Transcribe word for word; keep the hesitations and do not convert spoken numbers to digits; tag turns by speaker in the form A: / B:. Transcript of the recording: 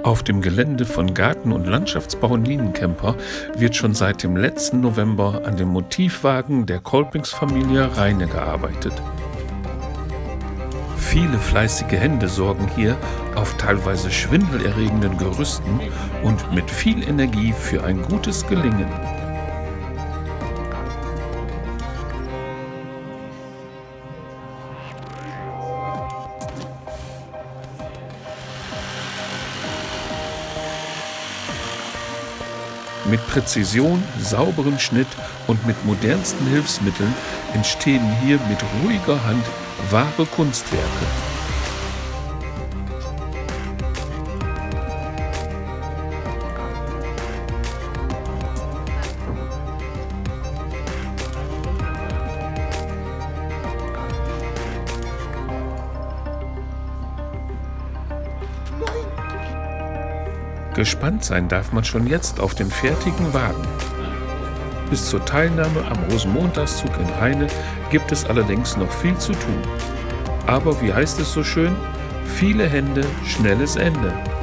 A: Auf dem Gelände von Garten- und Landschaftsbau Niedenkemper wird schon seit dem letzten November an dem Motivwagen der Kolpingsfamilie Reine gearbeitet. Viele fleißige Hände sorgen hier auf teilweise schwindelerregenden Gerüsten und mit viel Energie für ein gutes Gelingen. Mit Präzision, sauberem Schnitt und mit modernsten Hilfsmitteln entstehen hier mit ruhiger Hand wahre Kunstwerke. Gespannt sein darf man schon jetzt auf den fertigen Wagen. Bis zur Teilnahme am Rosenmontagszug in Rheine gibt es allerdings noch viel zu tun. Aber wie heißt es so schön? Viele Hände, schnelles Ende.